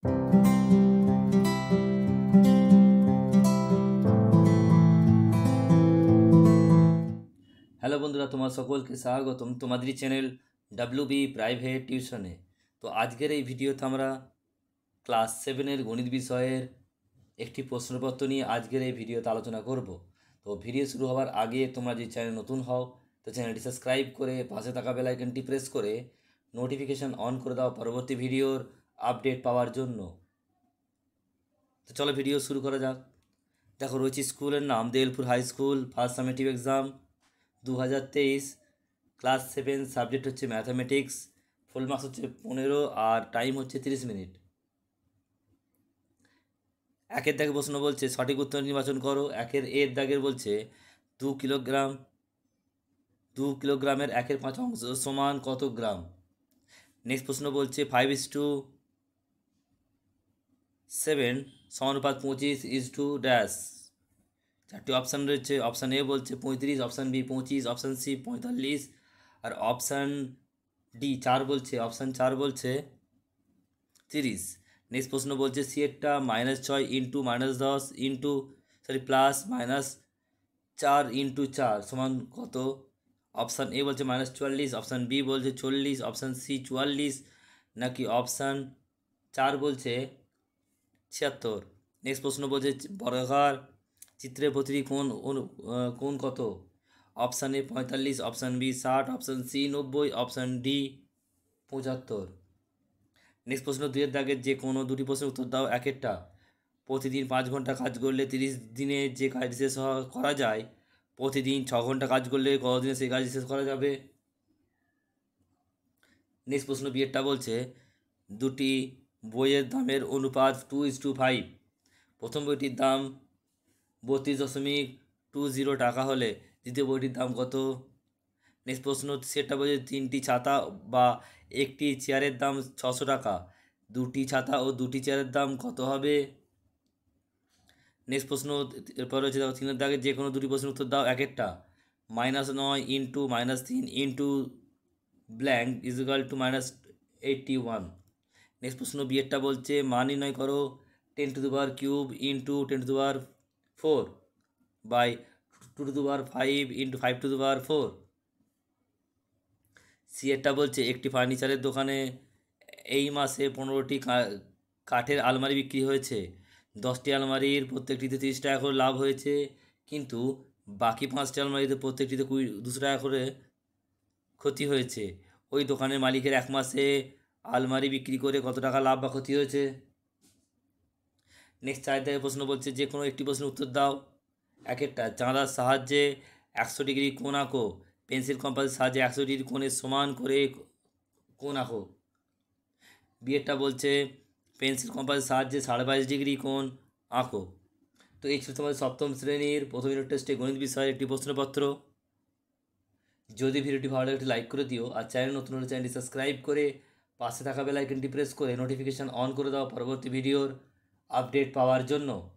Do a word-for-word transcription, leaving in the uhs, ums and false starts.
Hello বন্ধুরা, তোমার সকলকে স্বাগতম তোমাদেরই চ্যানেল ডাব্লিউ বি প্রাইভেট টিউশনে। তো আজকের এই ভিডিওতে আমরা ক্লাস সেভেনের গণিত বিষয়ের একটি প্রশ্নপত্র নিয়ে আজকের এই ভিডিওতে আলোচনা করব। তো ভিডিও শুরু হওয়ার আগে তোমরা যে চ্যানেল নতুন হও তো চ্যানেলটি সাবস্ক্রাইব করে পাশে থাকা বেল আইকনটি প্রেস করে নোটিফিকেশান অন করে দাও পরবর্তী ভিডিওর আপডেট পাওয়ার জন্য। তো চলো ভিডিও শুরু করা যাক। দেখো, রয়েছে স্কুলের নাম দেলপুর high school, first summative exam দু হাজার তেইশ, ক্লাস সেভেন, সাবজেক্ট হচ্ছে ম্যাথামেটিক্স, ফুল মার্কস হচ্ছে পনেরো আর টাইম হচ্ছে তিরিশ মিনিট। একের দাগে প্রশ্ন বলছে সঠিক উত্তর নির্বাচন করো। একের এর দাগের বলছে দু কিলোগ্রাম দু কিলোগ্রামের একের পাঁচ অংশ সমান কত গ্রাম। নেক্সট প্রশ্ন বলছে ফাইভ ইস টু সেভেন সমানুপাত পঁচিশ ইজ টু ড্যাশ। চারটি অপশান রয়েছে। অপশান এ বলছে পঁয়ত্রিশ, অপশান বি পঁচিশ, অপশান সি পঁয়তাল্লিশ আর অপশান ডি চার বলছে অপশান চার বলছে তিরিশ। নেক্সট প্রশ্ন বলছে সি একটা মাইনাস ছয় ইন্টু মাইনাস দশ ইন্টু সরি প্লাস মাইনাস চার ইন্টু চার সমান কত। অপশান এ বলছে মাইনাস চুয়াল্লিশ, অপশান বি বলছে চল্লিশ, অপশান সি চুয়াল্লিশ নাকি অপশান চার বলছে ছিয়াত্তর। নেক্সট প্রশ্ন বলছে বর্গাকার চিত্রের প্রতিটি কোণ কোণ কত। অপশান এ পঁয়তাল্লিশ, অপশান বি ষাট, অপশান সি নব্বই, অপশান ডি পঁচাত্তর। নেক্সট প্রশ্ন দুইয়ের দাগের যে কোনো দুটি প্রশ্নের উত্তর দাও একেরটা। প্রতিদিন পাঁচ ঘন্টা কাজ করলে তিরিশ দিনে যে কাজ শেষ করা যায়, প্রতিদিন ছ ঘন্টা কাজ করলে কত দিনে সেই কাজ শেষ করা যাবে। নেক্সট প্রশ্ন বিয়েরটা বলছে দুটি বইয়ের দামের অনুপাত টু ইস টু ফাইভ। প্রথম বইটির দাম বত্রিশ দশমিক টু জিরো টাকা হলে দ্বিতীয় বইটির দাম কত। নেক্সট প্রশ্ন সেটা বলছে তিনটি ছাতা বা একটি চেয়ারের দাম ছশো টাকা, দুটি ছাতা ও দুটি চেয়ারের দাম কত হবে। নেক্সট প্রশ্ন এরপর রয়েছে দেখো তিনের দাগে যে কোনো দুটি প্রশ্নের উত্তর দাও একেরটা। মাইনাস নয় ইন্টু মাইনাস তিন into blank is equal to minus eighty one. Next প্রশ্ন বিয়েরটা বলছে মান নির্ণয় করো ten to the power cube into ten to the power four by two to the power five into five to the power four. C এরটা বলছে একটি ফার্নিচারের দোকানে এই মাসে পনেরোটি কাঠের আলমারি বিক্রি হয়েছে। দশটি আলমারির প্রত্যেকটিতে তিরিশ টাকা করে লাভ হয়েছে, কিন্তু বাকি পাঁচটি আলমারিতে প্রত্যেকটিতে কুড়ি দুশো টাকা করে ক্ষতি হয়েছে। ওই দোকানের মালিকের এক মাসে আলমারি বিক্রি করে কত টাকা লাভ বা ক্ষতি হয়েছে। নেক্সট চার দাগের প্রশ্ন বলছে যে কোনো একটি প্রশ্নের উত্তর দাও একেরটা। চাঁদার সাহায্যে একশো ডিগ্রি কোণ আঁকো। পেন্সিল কম্পাসের সাহায্যে একশো ডিগ্রি কোণের সমান করে কোণ আঁকো। বিয়েরটা বলছে পেন্সিল কম্পাসের সাহায্যে সাড়ে বাইশ ডিগ্রি কোণ আঁকো। তো এই ছিল তোমাদের সপ্তম শ্রেণীর প্রথম ইউনিট টেস্টে গণিত বিষয়ের একটি প্রশ্নপত্র। যদি ভিডিওটি ভালো লাগে একটি লাইক করে দিও, আর চ্যানেল নতুন হলে চ্যানেলটি সাবস্ক্রাইব করে পাশে থাকা বেল আইকনটি প্রেস করে নোটিফিকেশান অন করে দাও পরবর্তী ভিডিওর আপডেট পাওয়ার জন্য।